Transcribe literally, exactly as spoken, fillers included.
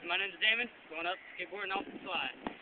My name's Damon, going up, skateboarding off the slide.